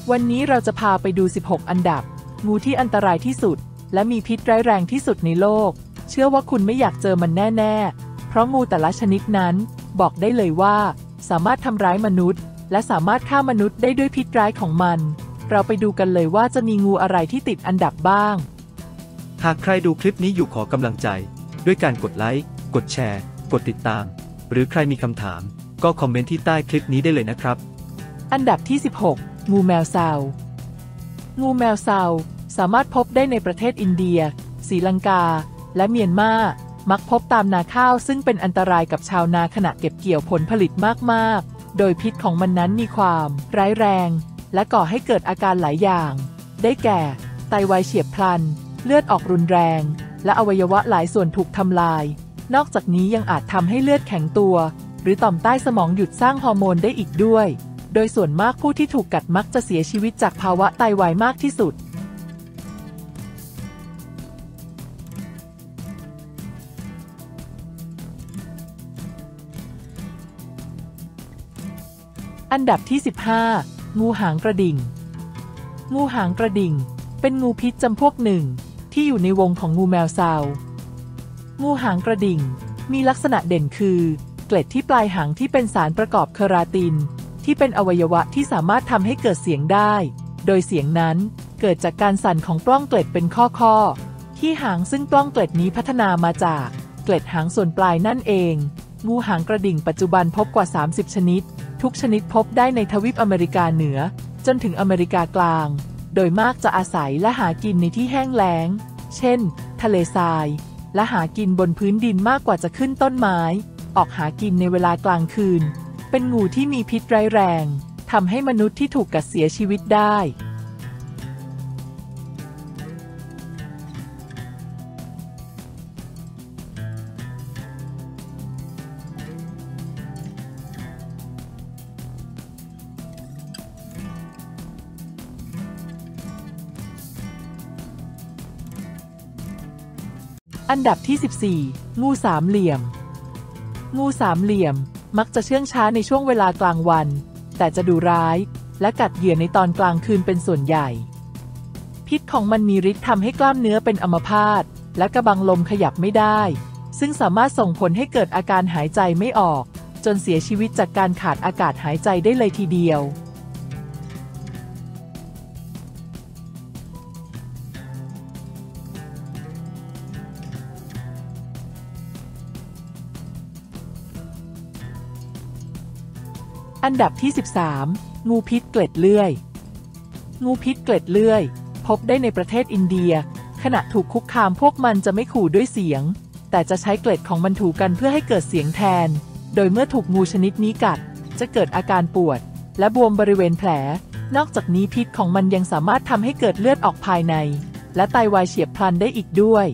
วันนี้เราจะพาไปดู 16 อันดับงูที่อันตรายที่สุดและมีพิษร้ายแรงที่สุดในโลกเชื่อว่าคุณไม่อยากเจอมันแน่ๆเพราะงูแต่ละชนิดนั้นบอกได้เลยว่าสามารถทำร้ายมนุษย์และสามารถฆ่ามนุษย์ได้ด้วยพิษร้ายของมันเราไปดูกันเลยว่าจะมีงูอะไรที่ติดอันดับบ้างหากใครดูคลิปนี้อยู่ขอกำลังใจด้วยการกดไลค์กดแชร์กดติดตามหรือใครมีคำถามก็คอมเมนต์ที่ใต้คลิปนี้ได้เลยนะครับอันดับที่ 16 งูแมวซาวงูแมวซาวสามารถพบได้ในประเทศอินเดียศรีลังกาและเมียนมามักพบตามนาข้าวซึ่งเป็นอันตรายกับชาวนาขณะเก็บเกี่ยวผลผลิตมากๆโดยพิษของมันนั้นมีความร้ายแรงและก่อให้เกิดอาการหลายอย่างได้แก่ไตวายเฉียบพลันเลือดออกรุนแรงและอวัยวะหลายส่วนถูกทำลายนอกจากนี้ยังอาจทำให้เลือดแข็งตัวหรือต่อมใต้สมองหยุดสร้างฮอร์โมนได้อีกด้วยโดยส่วนมากผู้ที่ถูกกัดมักจะเสียชีวิตจากภาวะไตวายมากที่สุดอันดับที่ 15 งูหางกระดิ่งงูหางกระดิ่งเป็นงูพิษจำพวกหนึ่งที่อยู่ในวงของงูแมวซาวงูหางกระดิ่งมีลักษณะเด่นคือเกล็ดที่ปลายหางที่เป็นสารประกอบเคราตินที่เป็นอวัยวะที่สามารถทำให้เกิดเสียงได้โดยเสียงนั้นเกิดจากการสั่นของปล้องเกล็ดเป็นข้อๆที่หางซึ่งปล้องเกล็ดนี้พัฒนามาจากเกล็ดหางส่วนปลายนั่นเองงูหางกระดิ่งปัจจุบันพบกว่า30ชนิดทุกชนิดพบได้ในทวีปอเมริกาเหนือจนถึงอเมริกากลางโดยมากจะอาศัยและหากินในที่แห้งแล้งเช่นทะเลทรายและหากินบนพื้นดินมากกว่าจะขึ้นต้นไม้ออกหากินในเวลากลางคืนเป็นงูที่มีพิษร้ายแรงทำให้มนุษย์ที่ถูกกัดเสียชีวิตได้อันดับที่ 14 งูสามเหลี่ยมงูสามเหลี่ยมมักจะเชื่องช้าในช่วงเวลากลางวันแต่จะดุร้ายและกัดเหยื่อในตอนกลางคืนเป็นส่วนใหญ่พิษของมันมีฤทธิ์ทำให้กล้ามเนื้อเป็นอัมพาตและกระบังลมขยับไม่ได้ซึ่งสามารถส่งผลให้เกิดอาการหายใจไม่ออกจนเสียชีวิตจากการขาดอากาศหายใจได้เลยทีเดียวอันดับที่ 13 งูพิษเกล็ดเลื่อยงูพิษเกล็ดเลื่อยพบได้ในประเทศอินเดียขณะถูกคุกคามพวกมันจะไม่ขู่ด้วยเสียงแต่จะใช้เกล็ดของมันถูกันเพื่อให้เกิดเสียงแทนโดยเมื่อถูกงูชนิดนี้กัดจะเกิดอาการปวดและบวมบริเวณแผลนอกจากนี้พิษของมันยังสามารถทำให้เกิดเลือดออกภายในและไตวายเฉียบพลันได้อีกด้วย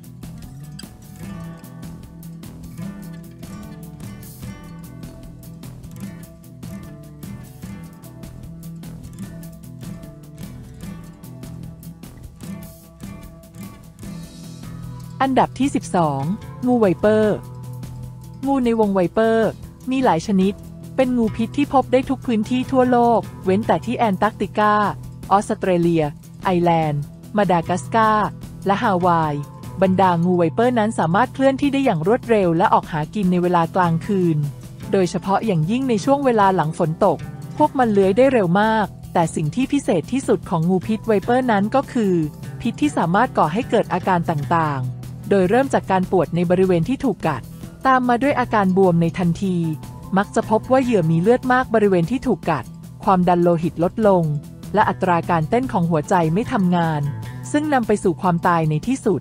อันดับที่ 12 งูไวเปอร์งูในวงไวเปอร์มีหลายชนิดเป็นงูพิษที่พบได้ทุกพื้นที่ทั่วโลกเว้นแต่ที่แอนตาร์กติกาออสเตรเลียไอร์แลนด์มาดากัสการ์และฮาวายบรรดางูไวเปอร์นั้นสามารถเคลื่อนที่ได้อย่างรวดเร็วและออกหากินในเวลากลางคืนโดยเฉพาะอย่างยิ่งในช่วงเวลาหลังฝนตกพวกมันเลื้อยได้เร็วมากแต่สิ่งที่พิเศษที่สุดของงูพิษไวเปอร์นั้นก็คือพิษที่สามารถก่อให้เกิดอาการต่างๆโดยเริ่มจากการปวดในบริเวณที่ถูกกัดตามมาด้วยอาการบวมในทันทีมักจะพบว่าเหยื่อมีเลือดมากบริเวณที่ถูกกัดความดันโลหิตลดลงและอัตราการเต้นของหัวใจไม่ทำงานซึ่งนำไปสู่ความตายในที่สุด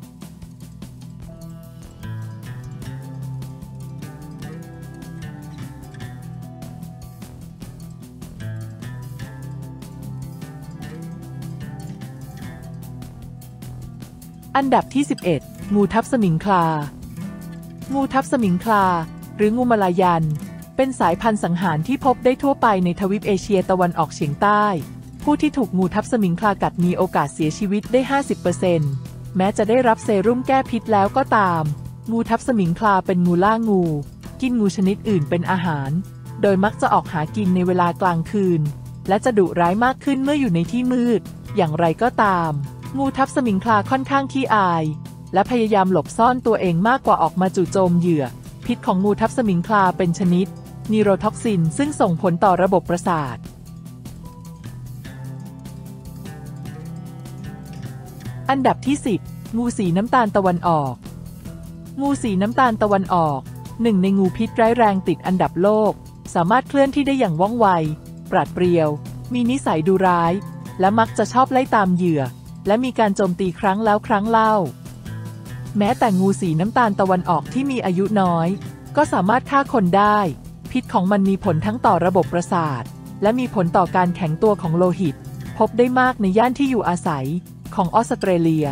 อันดับที่ 11 งูทับสมิงคลางูทับสมิงคลาหรืองูมาลายันเป็นสายพันธุ์สังหารที่พบได้ทั่วไปในทวีปเอเชียตะวันออกเฉียงใต้ผู้ที่ถูกงูทับสมิงคลากัดมีโอกาสเสียชีวิตได้ 50% แม้จะได้รับเซรุ่มแก้พิษแล้วก็ตามงูทับสมิงคลาเป็นงูล่างูกินงูชนิดอื่นเป็นอาหารโดยมักจะออกหากินในเวลากลางคืนและจะดุร้ายมากขึ้นเมื่ออยู่ในที่มืดอย่างไรก็ตามงูทับสมิงคลาค่อนข้างขี้อายและพยายามหลบซ่อนตัวเองมากกว่าออกมาจู่โจมเหยื่อพิษของงูทับสมิงคลาเป็นชนิดนิโรท็อกซินซึ่งส่งผลต่อระบบประสาทอันดับที่10งูสีน้ำตาลตะวันออกงูสีน้ำตาลตะวันออกหนึ่งในงูพิษร้ายแรงติดอันดับโลกสามารถเคลื่อนที่ได้อย่างว่องไวปราดเปรียวมีนิสัยดุร้ายและมักจะชอบไล่ตามเหยื่อและมีการโจมตีครั้งแล้วครั้งเล่าแม้แต่งูสีน้ำตาลตะวันออกที่มีอายุน้อยก็สามารถฆ่าคนได้พิษของมันมีผลทั้งต่อระบบประสาทและมีผลต่อการแข็งตัวของโลหิตพบได้มากในย่านที่อยู่อาศัยของออสเตรเลีย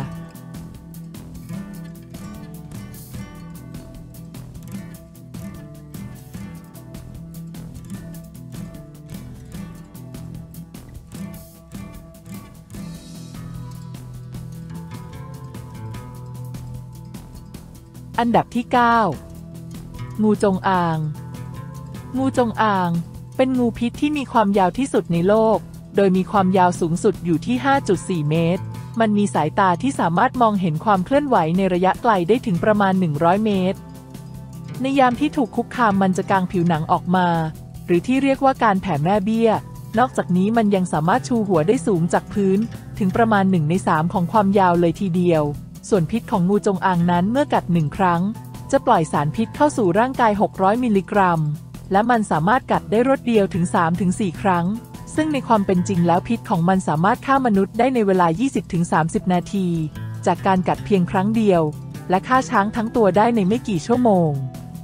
อันดับที่9งูจงอางงูจงอางเป็นงูพิษที่มีความยาวที่สุดในโลกโดยมีความยาวสูงสุดอยู่ที่ 5.4 เมตรมันมีสายตาที่สามารถมองเห็นความเคลื่อนไหวในระยะไกลได้ถึงประมาณ100 เมตรในยามที่ถูกคุกคามมันจะกางผิวหนังออกมาหรือที่เรียกว่าการแผ่แม่เบี้ยนอกจากนี้มันยังสามารถชูหัวได้สูงจากพื้นถึงประมาณ1 ใน 3ของความยาวเลยทีเดียวส่วนพิษของงูจงอางนั้นเมื่อกัด1 ครั้งจะปล่อยสารพิษเข้าสู่ร่างกาย600 มิลลิกรัมและมันสามารถกัดได้รวดเดียวถึง 3-4 ครั้งซึ่งในความเป็นจริงแล้วพิษของมันสามารถฆ่ามนุษย์ได้ในเวลา 20-30 นาทีจากการกัดเพียงครั้งเดียวและฆ่าช้างทั้งตัวได้ในไม่กี่ชั่วโมง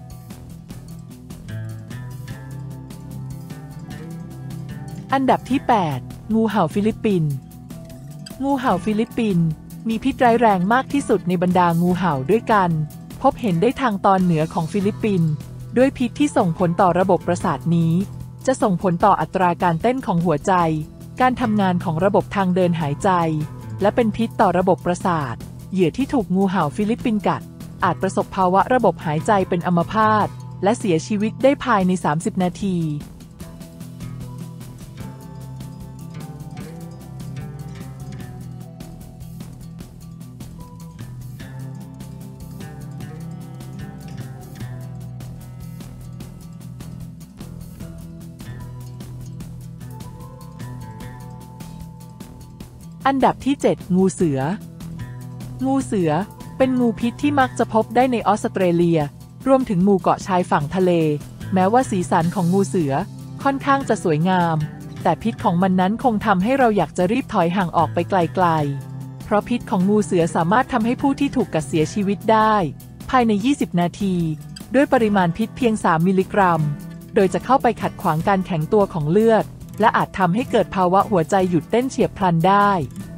อันดับที่8งูเห่าฟิลิปปินส์งูเห่าฟิลิปปินส์มีพิษร้ายแรงมากที่สุดในบรรดางูเห่าด้วยกันพบเห็นได้ทางตอนเหนือของฟิลิปปินส์ด้วยพิษที่ส่งผลต่อระบบประสาทนี้จะส่งผลต่ออัตราการเต้นของหัวใจการทำงานของระบบทางเดินหายใจและเป็นพิษต่อระบบประสาทเหยื่อที่ถูกงูเห่าฟิลิปปินส์กัดอาจประสบภาวะระบบหายใจเป็นอัมพาตและเสียชีวิตได้ภายใน30 นาทีอันดับที่7งูเสืองูเสือเป็นงูพิษที่มักจะพบได้ในออสเตรเลียรวมถึงหมู่เกาะชายฝั่งทะเลแม้ว่าสีสันของงูเสือค่อนข้างจะสวยงามแต่พิษของมันนั้นคงทำให้เราอยากจะรีบถอยห่างออกไปไกลๆเพราะพิษของงูเสือสามารถทำให้ผู้ที่ถูกกัดเสียชีวิตได้ภายใน20 นาทีด้วยปริมาณพิษเพียง3 มิลลิกรัมโดยจะเข้าไปขัดขวางการแข็งตัวของเลือดและอาจทำให้เกิดภาวะหัวใจหยุดเต้นเฉียบพลันได้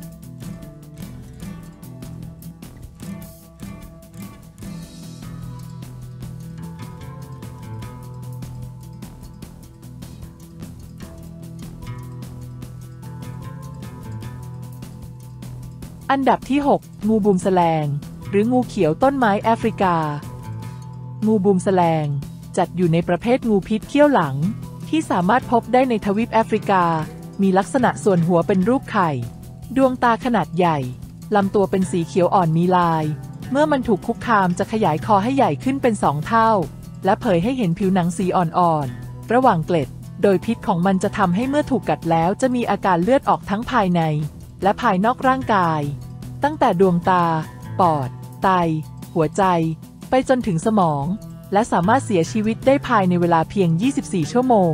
อันดับที่6งูบูมแสลงหรืองูเขียวต้นไม้แอฟริกางูบูมแสลงจัดอยู่ในประเภทงูพิษเขี้ยวหลังที่สามารถพบได้ในทวีปแอฟริกามีลักษณะส่วนหัวเป็นรูปไข่ดวงตาขนาดใหญ่ลำตัวเป็นสีเขียวอ่อนมีลายเมื่อมันถูกคุกคามจะขยายคอให้ใหญ่ขึ้นเป็น2 เท่าและเผยให้เห็นผิวหนังสีอ่อนๆระหว่างเกล็ดโดยพิษของมันจะทำให้เมื่อถูกกัดแล้วจะมีอาการเลือดออกทั้งภายในและภายนอกร่างกายตั้งแต่ดวงตาปอดไตหัวใจไปจนถึงสมองและสามารถเสียชีวิตได้ภายในเวลาเพียง24 ชั่วโมง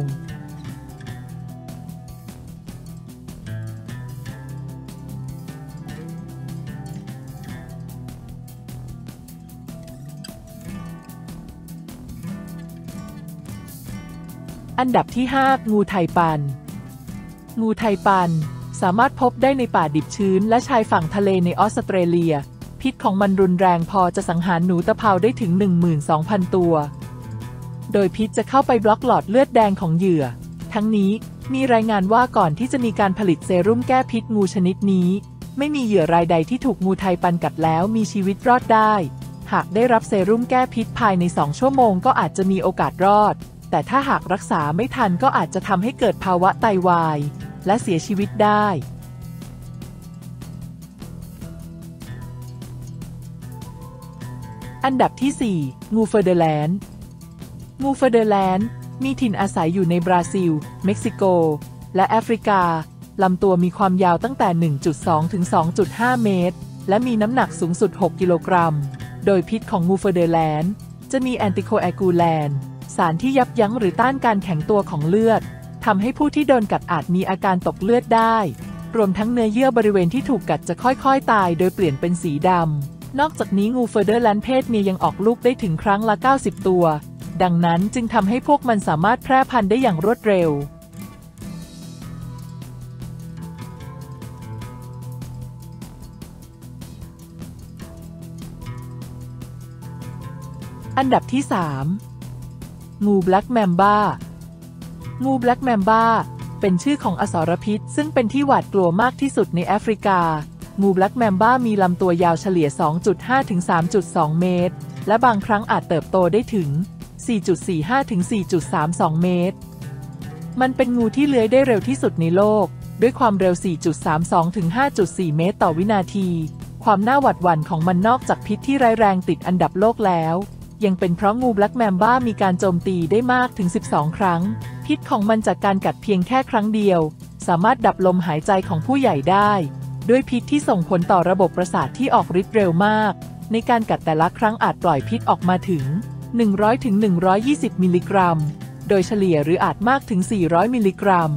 อันดับที่5งูไทปันงูไทปันสามารถพบได้ในป่าดิบชื้นและชายฝั่งทะเลในออสเตรเลียพิษของมันรุนแรงพอจะสังหารหนูตะเภาได้ถึง 12,000 ตัวโดยพิษจะเข้าไปบล็อกหลอดเลือดแดงของเหยื่อทั้งนี้มีรายงานว่าก่อนที่จะมีการผลิตเซรุ่มแก้พิษงูชนิดนี้ไม่มีเหยื่อรายใดที่ถูกงูไทปันกัดแล้วมีชีวิตรอดได้หากได้รับเซรุ่มแก้พิษภายใน2 ชั่วโมงก็อาจจะมีโอกาสรอดแต่ถ้าหากรักษาไม่ทันก็อาจจะทำให้เกิดภาวะไตวายและเสียชีวิตได้ อันดับที่ 4 งูเฟอร์เดแลนด์ งูเฟอร์เดแลนด์มีถิ่นอาศัยอยู่ในบราซิล เม็กซิโก และแอฟริกา ลำตัวมีความยาวตั้งแต่ 1.2 ถึง 2.5 เมตร และมีน้ำหนักสูงสุด 6 กิโลกรัม โดยพิษของงูเฟอร์เดแลนด์จะมีแอนติโคแอกูแลนสารที่ยับยั้งหรือต้านการแข็งตัวของเลือด ทำให้ผู้ที่โดนกัดอาจมีอาการตกเลือดได้ รวมทั้งเนื้อเยื่อบริเวณที่ถูกกัดจะค่อยๆตายโดยเปลี่ยนเป็นสีดำ นอกจากนี้งูเฟอร์เดแลนด์เพศเมียยังออกลูกได้ถึงครั้งละ 90 ตัว ดังนั้นจึงทำให้พวกมันสามารถแพร่พันธุ์ได้อย่างรวดเร็ว อันดับที่ 3 งูแบล็กแมมบ้า งูแบล็กแมมบ้าเป็นชื่อของอสรพิษซึ่งเป็นที่หวาดกลัวมากที่สุดในแอฟริกา งูแบล็กแมมบ้ามีลำตัวยาวเฉลี่ย 2.5 ถึง 3.2 เมตร และบางครั้งอาจเติบโตได้ถึง 4.45 ถึง 4.32 เมตร มันเป็นงูที่เลื้อยได้เร็วที่สุดในโลก ด้วยความเร็ว 4.32 ถึง 5.4 เมตรต่อวินาที ความน่าหวาดหวั่นของมันนอกจากพิษที่ร้ายแรงติดอันดับโลกแล้วยังเป็นเพราะงูแบล็กแมมบ้ามีการโจมตีได้มากถึง 12 ครั้ง พิษของมันจากการกัดเพียงแค่ครั้งเดียวสามารถดับลมหายใจของผู้ใหญ่ได้ด้วยพิษที่ส่งผลต่อระบบประสาทที่ออกฤทธิ์เร็วมากในการกัดแต่ละครั้งอาจปล่อยพิษออกมาถึง 100 ถึง 120 มิลลิกรัม โดยเฉลี่ยหรืออาจมากถึง 400 มิลลิกรัม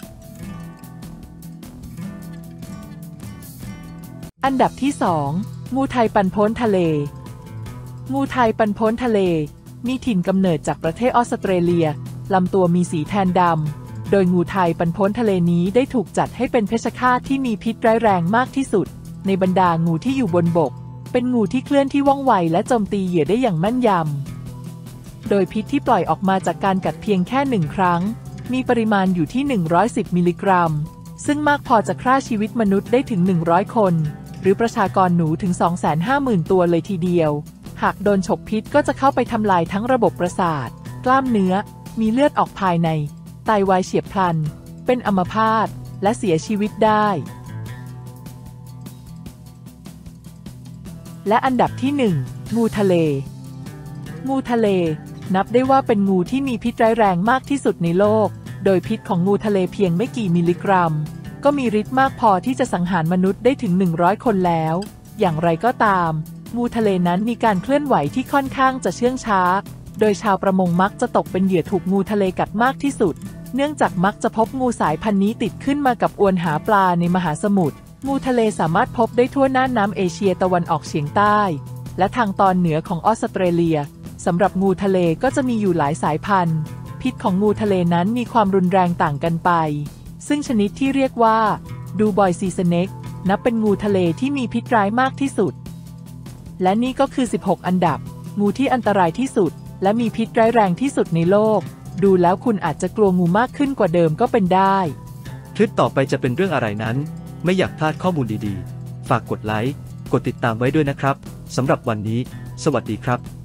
อันดับที่ 2 งูไทยปันพ้นทะเลงูไทยปันพ้นทะเลมีถิ่นกำเนิดจากประเทศออสเตรเลียลำตัวมีสีแทนดำโดยงูไทยปันพ้นทะเลนี้ได้ถูกจัดให้เป็นเพชฌฆาตที่มีพิษร้ายแรงมากที่สุดในบรรดางูที่อยู่บนบกเป็นงูที่เคลื่อนที่ว่องไวและโจมตีเหยื่อได้อย่างแม่นยำโดยพิษที่ปล่อยออกมาจากการกัดเพียงแค่1 ครั้งมีปริมาณอยู่ที่ 110 มิลลิกรัมซึ่งมากพอจะฆ่าชีวิตมนุษย์ได้ถึง 100 คนหรือประชากรหนูถึง 250,000 ตัวเลยทีเดียวหากโดนฉกพิษก็จะเข้าไปทำลายทั้งระบบประสาทกล้ามเนื้อมีเลือดออกภายในไตวายเฉียบพลันเป็นอัมพาตและเสียชีวิตได้และอันดับที่ 1 งูทะเลงูทะเลนับได้ว่าเป็นงูที่มีพิษร้ายแรงมากที่สุดในโลกโดยพิษของงูทะเลเพียงไม่กี่มิลลิกรัมก็มีฤทธิ์มากพอที่จะสังหารมนุษย์ได้ถึง 100 คนแล้วอย่างไรก็ตามงูทะเลนั้นมีการเคลื่อนไหวที่ค่อนข้างจะเชื่องช้าโดยชาวประมงมักจะตกเป็นเหยื่อถูกงูทะเลกัดมากที่สุดเนื่องจากมักจะพบงูสายพันธุ์นี้ติดขึ้นมากับอวนหาปลาในมหาสมุทรงูทะเลสามารถพบได้ทั่วน่านน้ำเอเชียตะวันออกเฉียงใต้และทางตอนเหนือของออสเตรเลียสำหรับงูทะเลก็จะมีอยู่หลายสายพันธุ์พิษของงูทะเลนั้นมีความรุนแรงต่างกันไปซึ่งชนิดที่เรียกว่าดูบอยซีสเน็กนับเป็นงูทะเลที่มีพิษร้ายมากที่สุดและนี่ก็คือ 16 อันดับงูที่อันตรายที่สุดและมีพิษร้ายแรงที่สุดในโลกดูแล้วคุณอาจจะกลัวงูมากขึ้นกว่าเดิมก็เป็นได้คลิปต่อไปจะเป็นเรื่องอะไรนั้นไม่อยากพลาดข้อมูลดีๆฝากกดไลค์กดติดตามไว้ด้วยนะครับสำหรับวันนี้สวัสดีครับ